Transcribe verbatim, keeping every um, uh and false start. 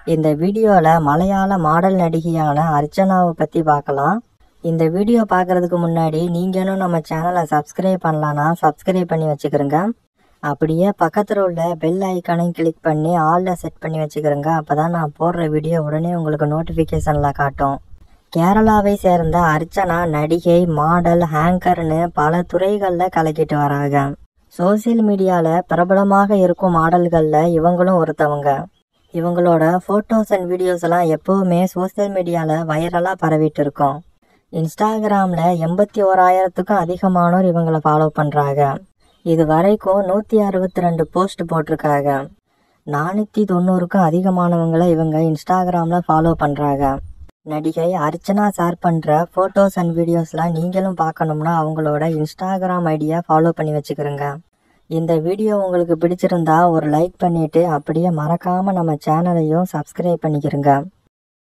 இந்த வீடியோவில் மலையாள மாடல் நடிகையான அர்ச்சனாவை பற்றி பார்க்கலாம். இந்த வீடியோ பார்க்குறதுக்கு முன்னாடி நீங்களும் நம்ம சேனலை சப்ஸ்கிரைப் பண்ணலான்னா சப்ஸ்கிரைப் பண்ணி வச்சுக்கிறோங்க. அப்படியே பக்கத்தில் உள்ள பெல் ஐக்கானையும் கிளிக் பண்ணி ஆலில் செட் பண்ணி வச்சுக்கிறோங்க. அப்போ தான் நான் போடுற வீடியோ உடனே உங்களுக்கு நோட்டிஃபிகேஷனில் காட்டும். கேரளாவை சேர்ந்த அர்ச்சனா நடிகை, மாடல், ஹேங்கர்னு பல துறைகளில் கலக்கிட்டு வராங்க. சோசியல் மீடியாவில் பிரபலமாக இருக்கும் மாடல்களில் இவங்களும் ஒருத்தவங்க. இவங்களோட ஃபோட்டோஸ் அண்ட் வீடியோஸ் எல்லாம் எப்போவுமே சோசியல் மீடியாவில் வைரலாக பரவிட்டு இருக்கோம். இன்ஸ்டாகிராமில் எண்பத்தி ஓராயிரத்துக்கும் அதிகமானோர் இவங்களை ஃபாலோ பண்ணுறாங்க. இது வரைக்கும் நூற்றி அறுபத்தி ரெண்டு போஸ்ட் போட்டிருக்காங்க. நானூற்றி தொண்ணூறுக்கும் அதிகமானவங்களை இவங்க இன்ஸ்டாகிராமில் ஃபாலோ பண்ணுறாங்க. நடிகை அர்ச்சனா ஷேர் பண்ணுற ஃபோட்டோஸ் அண்ட் வீடியோஸ்லாம் நீங்களும் பார்க்கணும்னா அவங்களோட இன்ஸ்டாகிராம் ஐடியா ஃபாலோ பண்ணி வச்சுக்கிறோங்க. இந்த வீடியோ உங்களுக்கு பிடிச்சிருந்தா ஒரு லைக் பண்ணிவிட்டு அப்படியே மறக்காமல் நம்ம சேனலையும் சப்ஸ்கிரைப் பண்ணிக்கிறோங்க.